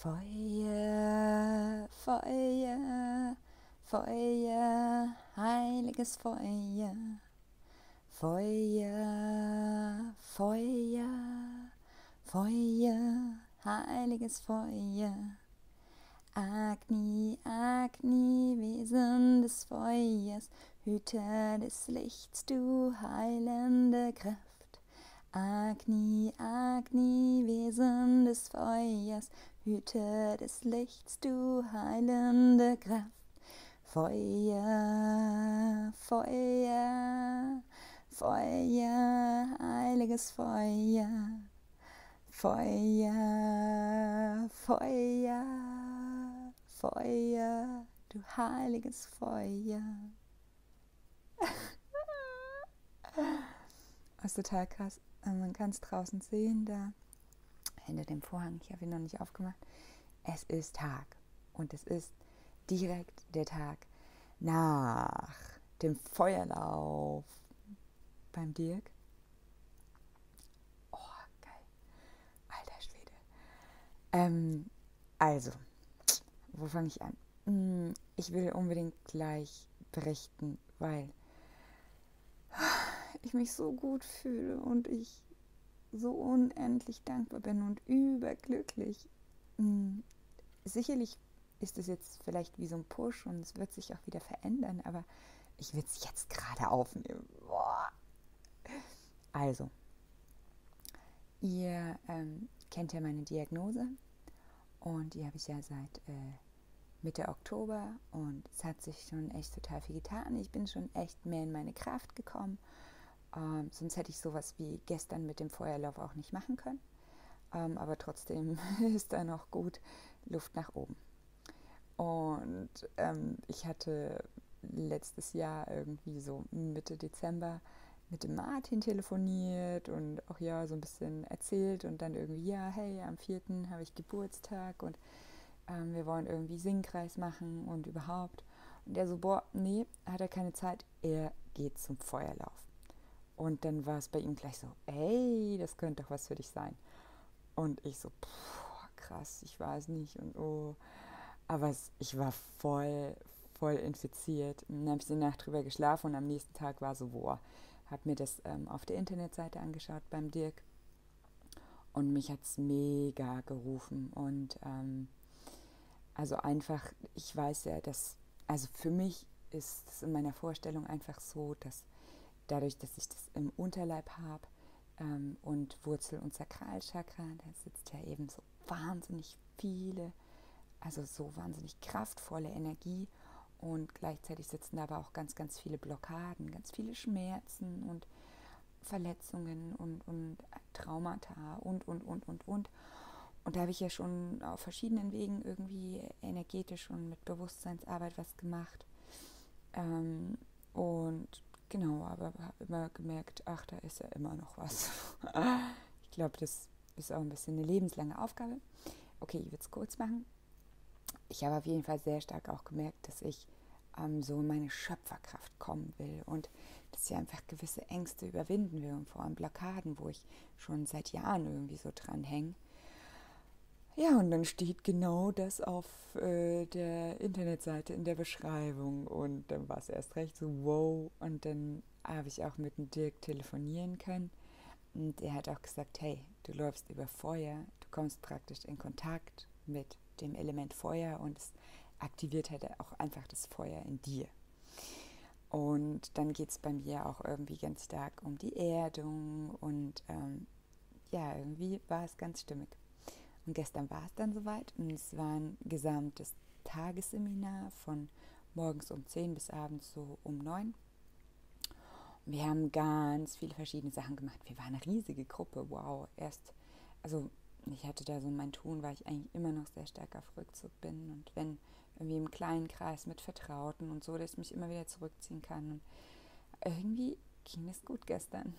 Feuer, Feuer, Feuer, heiliges Feuer. Feuer, Feuer, Feuer, heiliges Feuer. Agni, Agni, Wesen des Feuers, Hüter des Lichts, du heilende Kraft. Agni, Agni, Wesen des Feuers, Hüter des Lichts, du heilende Kraft. Feuer, Feuer, Feuer, heiliges Feuer. Feuer, Feuer, Feuer, du heiliges Feuer. Das ist total krass. Man kann es draußen sehen, da hinter dem Vorhang. Ich habe ihn noch nicht aufgemacht. Es ist Tag und es ist direkt der Tag nach dem Feuerlauf beim Dirk. Oh, geil. Alter Schwede. Also, wo fange ich an? Ich will unbedingt gleich berichten, weil ich mich so gut fühle und ich so unendlich dankbar bin und überglücklich. Sicherlich ist es jetzt vielleicht wie so ein Push und es wird sich auch wieder verändern, aber ich will es jetzt gerade aufnehmen. Boah. Also, ihr kennt ja meine Diagnose und die habe ich ja seit Mitte Oktober und es hat sich schon echt total viel getan. Ich bin schon echt mehr in meine Kraft gekommen. Sonst hätte ich sowas wie gestern mit dem Feuerlauf auch nicht machen können. Aber trotzdem ist da noch gut Luft nach oben. Und ich hatte letztes Jahr irgendwie so Mitte Dezember mit dem Martin telefoniert und auch ja so ein bisschen erzählt und dann irgendwie, ja, hey, am 4. habe ich Geburtstag und wir wollen irgendwie Singkreis machen und überhaupt. Und der so, boah, nee, hat er keine Zeit, er geht zum Feuerlauf. Und dann war es bei ihm gleich so, ey, das könnte doch was für dich sein. Und ich so, krass, ich weiß nicht und oh. Aber ich war voll infiziert. Und dann habe ich die Nacht drüber geschlafen und am nächsten Tag war so, boah, habe mir das auf der Internetseite angeschaut beim Dirk und mich hat es mega gerufen. Und also einfach, ich weiß ja, dass, also für mich ist es in meiner Vorstellung einfach so, dass dadurch, dass ich das im Unterleib habe und Wurzel- und Sakralchakra, da sitzt ja eben so wahnsinnig viele, also so wahnsinnig kraftvolle Energie und gleichzeitig sitzen da aber auch ganz, ganz viele Blockaden, ganz viele Schmerzen und Verletzungen und Traumata und. Und da habe ich ja schon auf verschiedenen Wegen irgendwie energetisch und mit Bewusstseinsarbeit was gemacht. Und genau, aber habe immer gemerkt, ach, da ist ja immer noch was. Ich glaube, das ist auch ein bisschen eine lebenslange Aufgabe. Okay, ich würde es kurz machen. Ich habe auf jeden Fall sehr stark auch gemerkt, dass ich so in meine Schöpferkraft kommen will und dass ich einfach gewisse Ängste überwinden will und vor allem Blockaden, wo ich schon seit Jahren irgendwie so dran hänge. Ja, und dann steht genau das auf der Internetseite in der Beschreibung und dann war es erst recht so, wow. Und dann habe ich auch mit dem Dirk telefonieren können und er hat auch gesagt, hey, du läufst über Feuer, du kommst praktisch in Kontakt mit dem Element Feuer und es aktiviert halt auch einfach das Feuer in dir. Und dann geht es bei mir auch irgendwie ganz stark um die Erdung und ja, irgendwie war es ganz stimmig. Und gestern war es dann soweit und es war ein gesamtes Tagesseminar von morgens um 10 bis abends so um 9. Wir haben ganz viele verschiedene Sachen gemacht. Wir waren eine riesige Gruppe, wow. Also ich hatte da so mein Tun, weil ich eigentlich immer noch sehr stark auf Rückzug bin. Und wenn irgendwie im kleinen Kreis mit Vertrauten und so, dass ich mich immer wieder zurückziehen kann. Und irgendwie ging es gut gestern.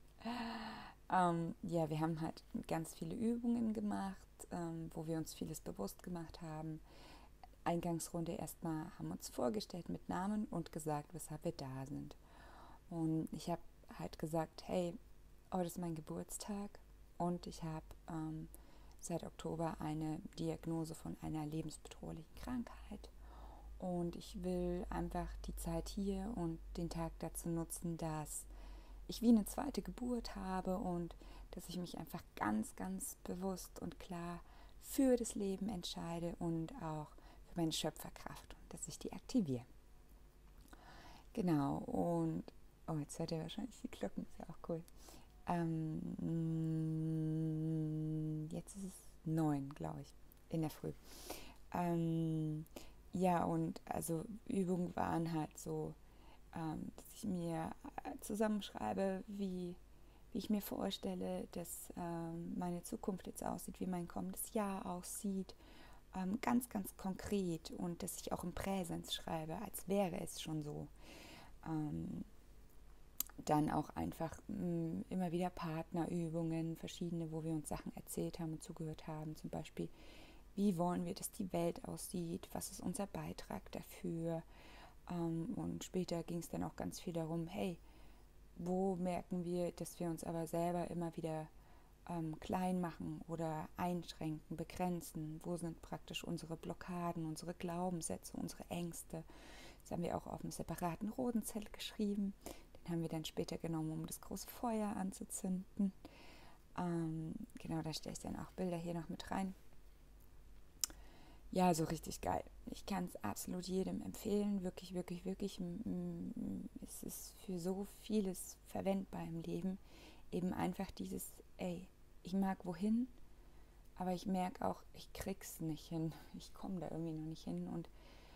Ja, wir haben halt ganz viele Übungen gemacht, wo wir uns vieles bewusst gemacht haben. Eingangsrunde erstmal haben uns vorgestellt mit Namen und gesagt, weshalb wir da sind. Und ich habe halt gesagt, hey, heute ist mein Geburtstag und ich habe seit Oktober eine Diagnose von einer lebensbedrohlichen Krankheit. Und ich will einfach die Zeit hier und den Tag dazu nutzen, dass ich wie eine zweite Geburt habe und dass ich mich einfach ganz, ganz bewusst und klar für das Leben entscheide und auch für meine Schöpferkraft und dass ich die aktiviere. Genau, und jetzt hört ihr wahrscheinlich die Glocken, ist ja auch cool. Jetzt ist es 9, glaube ich, in der Früh. Ja, und also Übungen waren halt so, dass ich mir zusammenschreibe, wie ich mir vorstelle, dass meine Zukunft jetzt aussieht, wie mein kommendes Jahr aussieht, ganz, ganz konkret, und dass ich auch im Präsens schreibe, als wäre es schon so. Dann auch einfach immer wieder Partnerübungen, verschiedene, wo wir uns Sachen erzählt haben und zugehört haben, zum Beispiel, wie wollen wir, dass die Welt aussieht, was ist unser Beitrag dafür, und später ging es dann auch ganz viel darum, hey, wo merken wir, dass wir uns aber selber immer wieder klein machen oder einschränken, begrenzen, wo sind praktisch unsere Blockaden, unsere Glaubenssätze, unsere Ängste. Das haben wir auch auf einem separaten Rodenzettel geschrieben. Den haben wir dann später genommen, um das große Feuer anzuzünden. Genau, da stelle ich dann auch Bilder hier noch mit rein. Ja, so richtig geil. Ich kann es absolut jedem empfehlen. Wirklich, wirklich, wirklich. Es ist für so vieles verwendbar im Leben. Eben einfach dieses, ey, ich mag wohin, aber ich merke auch, ich krieg's nicht hin. Ich komme da irgendwie noch nicht hin. Und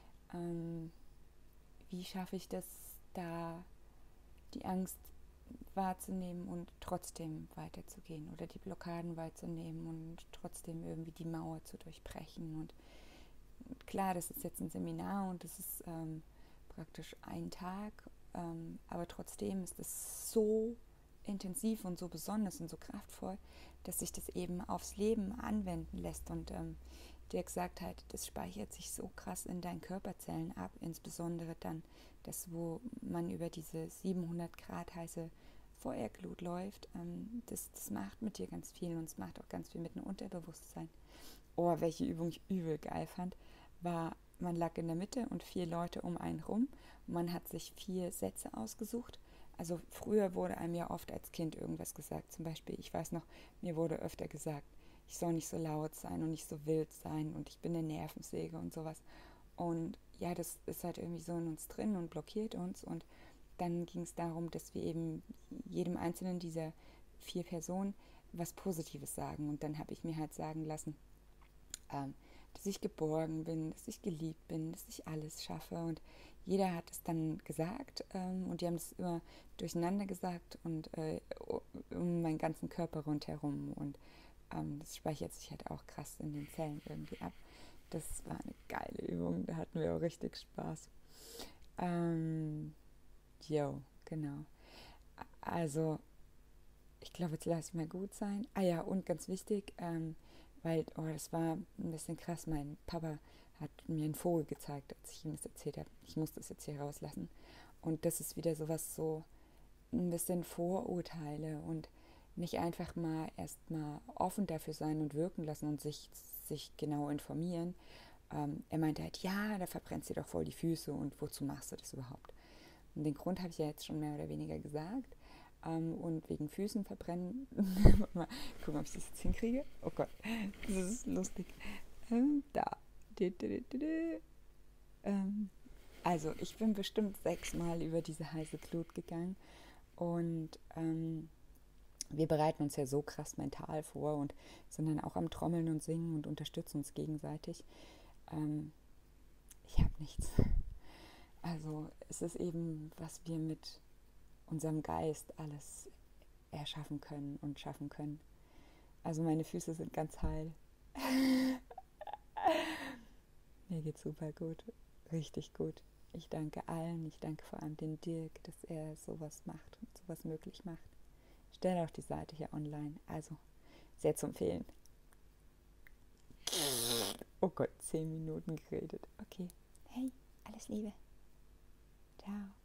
wie schaffe ich das, da die Angst wahrzunehmen und trotzdem weiterzugehen oder die Blockaden wahrzunehmen und trotzdem irgendwie die Mauer zu durchbrechen. Und klar, das ist jetzt ein Seminar und das ist praktisch ein Tag, aber trotzdem ist es so intensiv und so besonders und so kraftvoll, dass sich das eben aufs Leben anwenden lässt. Und der gesagt hat, das speichert sich so krass in deinen Körperzellen ab, insbesondere dann das, wo man über diese 700 Grad heiße Feuerglut läuft. Das macht mit dir ganz viel und es macht auch ganz viel mit dem Unterbewusstsein. Oh, welche Übung ich übel geil fand, war, man lag in der Mitte und 4 Leute um einen rum. Und man hat sich 4 Sätze ausgesucht. Also früher wurde einem ja oft als Kind irgendwas gesagt. Zum Beispiel, ich weiß noch, mir wurde öfter gesagt, ich soll nicht so laut sein und nicht so wild sein und ich bin eine Nervensäge und sowas. Und ja, das ist halt irgendwie so in uns drin und blockiert uns. Und dann ging es darum, dass wir eben jedem einzelnen dieser 4 Personen was Positives sagen. Und dann habe ich mir halt sagen lassen, dass ich geborgen bin, dass ich geliebt bin, dass ich alles schaffe. Und jeder hat es dann gesagt und die haben es immer durcheinander gesagt und um meinen ganzen Körper rundherum. Und das speichert sich halt auch krass in den Zellen irgendwie ab. Das war eine geile Übung, da hatten wir auch richtig Spaß. Genau. Also, ich glaube, jetzt lasse ich mal gut sein. Ah ja, und ganz wichtig, weil, das war ein bisschen krass, mein Papa hat mir einen Vogel gezeigt, als ich ihm das erzählt habe. Ich muss das jetzt hier rauslassen. Und das ist wieder sowas, so ein bisschen Vorurteile und nicht einfach mal erstmal offen dafür sein und wirken lassen und sich genau informieren. Er meinte halt, ja, da verbrennst du doch voll die Füße und wozu machst du das überhaupt? Und den Grund habe ich ja jetzt schon mehr oder weniger gesagt. Und wegen Füßen verbrennen, mal gucken, ob ich das jetzt hinkriege. Oh Gott, das ist lustig. Da. Also, ich bin bestimmt 6-mal über diese heiße Glut gegangen und wir bereiten uns ja so krass mental vor und sind dann auch am Trommeln und Singen und unterstützen uns gegenseitig. Ich habe nichts. Also es ist eben, was wir mit unserem Geist alles erschaffen können und schaffen können. Also meine Füße sind ganz heil. Mir geht's super gut. Richtig gut. Ich danke allen. Ich danke vor allem dem Dirk, dass er sowas macht und sowas möglich macht. Stell auch die Seite hier online. Also sehr zu empfehlen. Oh Gott, 10 Minuten geredet. Okay. Hey, alles Liebe. Ciao.